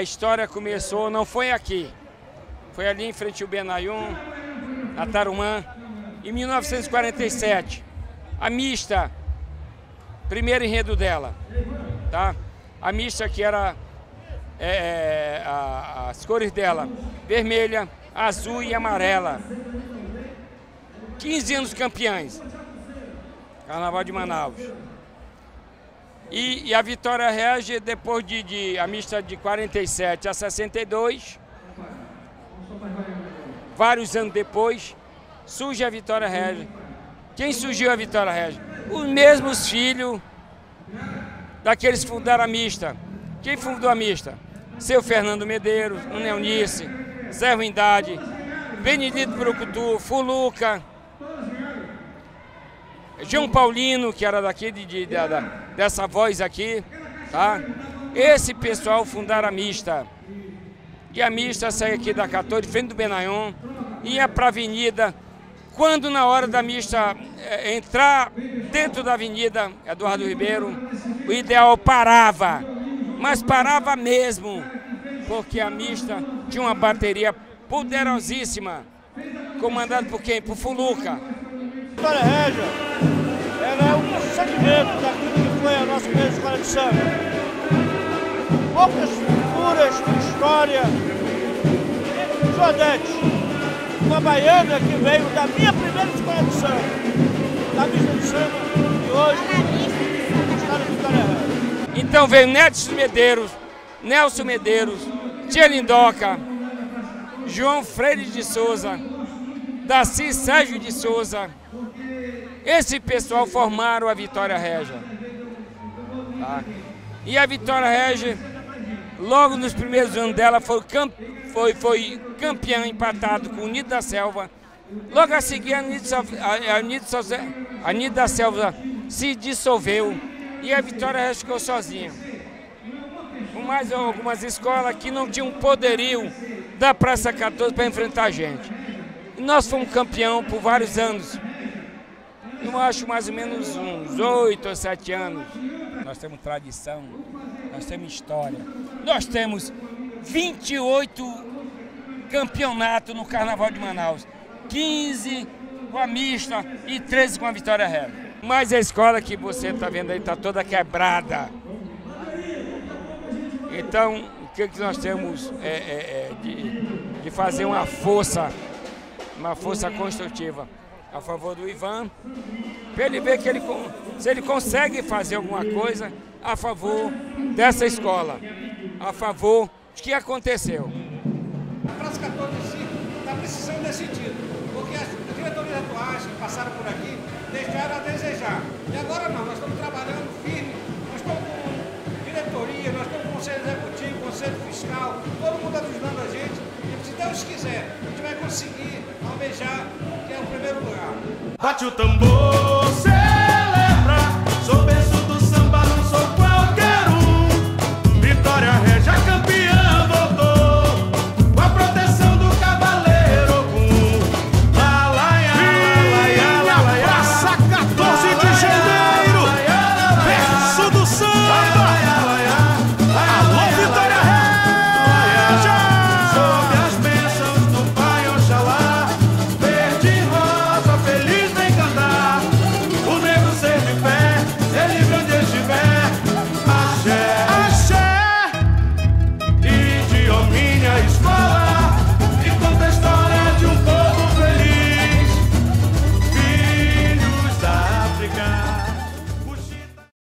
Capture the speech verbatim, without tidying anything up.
história começou, não foi aqui, foi ali em frente ao Benayon, na Tarumã, em mil novecentos e quarenta e sete. A mista, primeiro enredo dela, tá? A mista que era é, a, as cores dela, vermelha, azul e amarela. quinze anos campeãs, Carnaval de Manaus. E, e a Vitória Régia, depois de, de a mista de quarenta e sete a sessenta e dois, vários anos depois, surge a Vitória Régia. Quem surgiu a Vitória Régia? Os mesmos filhos daqueles que fundaram a mista. Quem fundou a mista? Seu Fernando Medeiros, Neunice, Zé Ruindade, Benedito Brucutu, Fuluca, João Paulino, que era daqui, de, de, de, dessa voz aqui, tá? Esse pessoal fundaram a mista. E a mista saiu aqui da quatorze, de frente do Benayon, ia para a avenida. Quando na hora da mista é, entrar dentro da avenida Eduardo Ribeiro, o ideal parava, mas parava mesmo, porque a mista tinha uma bateria poderosíssima, comandada por quem? Por Fuluca. Vitória Régia, ela é um segmento daquilo que foi a nossa primeira escola de samba. Poucas figuras de história. Jodete, uma baiana que veio da minha primeira escola de samba, da mista de samba, e hoje está na Vitória Régia. Então veio Nédson Medeiros, Nelson Medeiros, Tia Lindoca, João Freire de Souza, Daci Sérgio de Souza. Esse pessoal formaram a Vitória Régia. Tá? E a Vitória Régia, logo nos primeiros anos dela, foi, camp... foi, foi campeã empatado com o Nido da Selva. Logo a seguir, a Nido, a, a, Nido, a Nido da Selva se dissolveu e a Vitória Régia ficou sozinha. Com mais algumas escolas que não tinham poderio da Praça quatorze para enfrentar a gente. E nós fomos campeão por vários anos. Eu acho mais ou menos uns oito ou sete anos. Nós temos tradição, nós temos história. Nós temos vinte e oito campeonatos no Carnaval de Manaus. quinze com a mista e treze com a Vitória Régia. Mas a escola que você está vendo aí está toda quebrada. Então, o que, que nós temos é, é, é de, de fazer uma força, uma força construtiva a favor do Ivan, para ele ver que ele, se ele consegue fazer alguma coisa a favor dessa escola, a favor do que aconteceu. A Praça quatorze em si está precisando desse título, porque as diretorias atuais que passaram por aqui deixaram a desejar. E agora não, nós estamos trabalhando firme, nós estamos com diretoria, nós estamos com o Conselho Executivo, Conselho Fiscal, todo mundo ajudando a gente. E se Deus quiser, a gente vai conseguir almejar que é o primeiro lugar. Bate o tambor.